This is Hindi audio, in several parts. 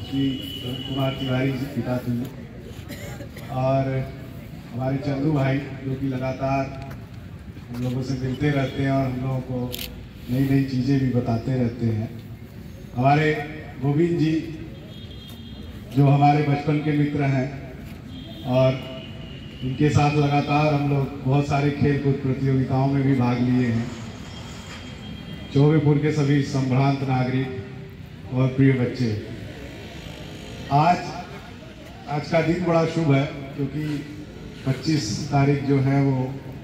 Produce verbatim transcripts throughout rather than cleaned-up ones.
श्री कुमार तिवारी जी पिता थे, और हमारे चंदू भाई जो कि लगातार हम लोगों से मिलते रहते हैं और हम लोगों को नई नई चीज़ें भी बताते रहते हैं। हमारे गोविंद जी जो हमारे बचपन के मित्र हैं और इनके साथ लगातार हम लोग बहुत सारे खेल कूद प्रतियोगिताओं में भी भाग लिए हैं। चौबेपुर के सभी संभ्रांत नागरिक और प्रिय बच्चे, आज आज का दिन बड़ा शुभ है क्योंकि पच्चीस तारीख जो है वो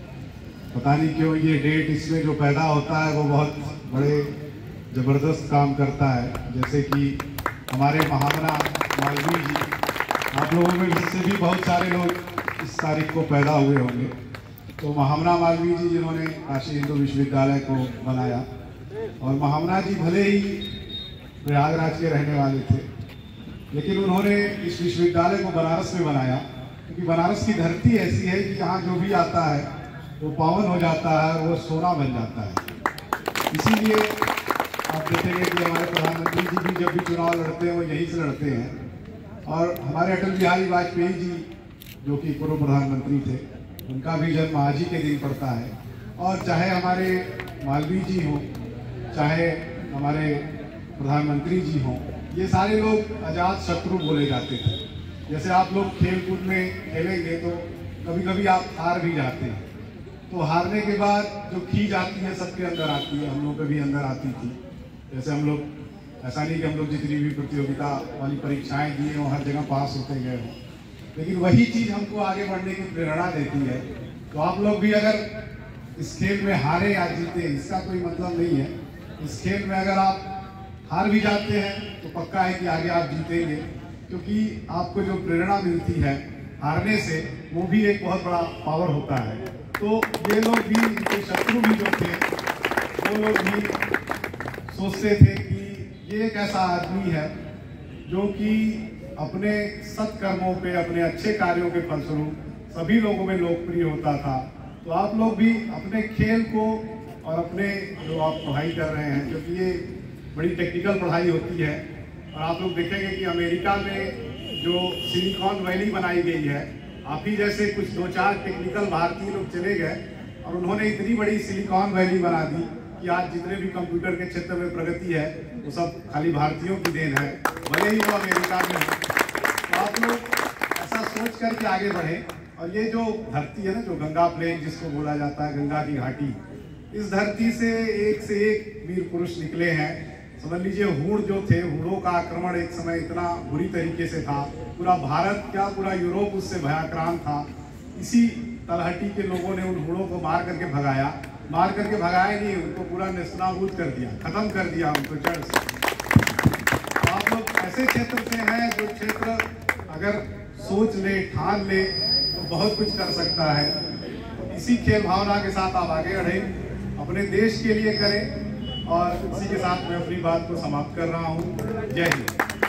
पता नहीं क्यों ये डेट इसमें जो पैदा होता है वो बहुत बड़े ज़बरदस्त काम करता है। जैसे कि हमारे महामना मालवीय जी, आप लोगों में इससे भी बहुत सारे लोग इस तारीख को पैदा हुए होंगे। तो महामना मालवीय जी जिन्होंने काशी हिंदू विश्वविद्यालय को बनाया, और महामना जी भले ही प्रयागराज के रहने वाले थे, लेकिन उन्होंने इस विश्वविद्यालय को बनारस में बनाया क्योंकि बनारस की धरती ऐसी है कि यहाँ जो भी आता है वो पावन हो जाता है, वो सोना बन जाता है। इसीलिए आप देखेंगे कि हमारे प्रधानमंत्री जी भी जब भी चुनाव लड़ते हैं वो यहीं से लड़ते हैं, और हमारे अटल बिहारी वाजपेयी जी जो कि पूर्व प्रधानमंत्री थे, उनका भी जन्म आज ही के दिन पड़ता है। और चाहे हमारे मालवीय जी हों, चाहे हमारे प्रधानमंत्री जी हों, ये सारे लोग अजात शत्रु बोले जाते थे। जैसे आप लोग खेल कूद में खेलेंगे तो कभी कभी आप हार भी जाते हैं, तो हारने के बाद जो खींच आती है सबके अंदर आती है, हम लोग के भी अंदर आती थी। जैसे हम लोग, ऐसा नहीं कि हम लोग जितनी भी प्रतियोगिता वाली परीक्षाएं दी हैं वो हर जगह पास होते गए हों, लेकिन वही चीज़ हमको आगे बढ़ने की प्रेरणा देती है। तो आप लोग भी अगर इस खेल में हारे या जीते, इसका कोई मतलब नहीं है। इस खेल में अगर आप हार भी जाते हैं तो पक्का है कि आगे आप जीतेंगे, क्योंकि आपको जो प्रेरणा मिलती है हारने से वो भी एक बहुत बड़ा पावर होता है। तो ये लोग भी, इनके शत्रु भी जो थे, वो लोग भी सोचते थे कि ये एक ऐसा आदमी है जो कि अपने सत्कर्मों पे, अपने अच्छे कार्यों के फलस्वरूप सभी लोगों में लोकप्रिय होता था। तो आप लोग भी अपने खेल को और अपने जो आप पढ़ाई कर रहे हैं, क्योंकि ये बड़ी टेक्निकल पढ़ाई होती है, और आप लोग देखेंगे कि अमेरिका में जो सिलिकॉन वैली बनाई गई है, आप ही जैसे कुछ दो चार टेक्निकल भारतीय लोग चले गए और उन्होंने इतनी बड़ी सिलिकॉन वैली बना दी कि आज जितने भी कंप्यूटर के क्षेत्र में प्रगति है वो सब खाली भारतीयों की देन है, भले ही वो अमेरिका में है। तो आप लोग ऐसा सोच करके आगे बढ़े। और ये जो धरती है ना, जो गंगा प्लेन जिसको बोला जाता है, गंगा की घाटी, इस धरती से एक से एक वीर पुरुष निकले हैं। समझ लीजिए हूण जो थे, हूणों का आक्रमण एक समय इतना बुरी तरीके से था, पूरा भारत क्या पूरा यूरोप उससे भयाक्रांत था। इसी तलहटी के लोगों ने उन हूणों को मार करके भगाया, मार करके भगाया नहीं, उनको पूरा नेस्तनाबूद कर दिया, खत्म कर दिया उनको जड़ से। आप लोग ऐसे क्षेत्र से हैं जो क्षेत्र अगर सोच ले, ठान ले तो बहुत कुछ कर सकता है। इसी खेल भावना के साथ आप आगे बढ़ें, अपने देश के लिए करें, और इसी के साथ मैं अपनी बात को समाप्त कर रहा हूँ। जय हिंद।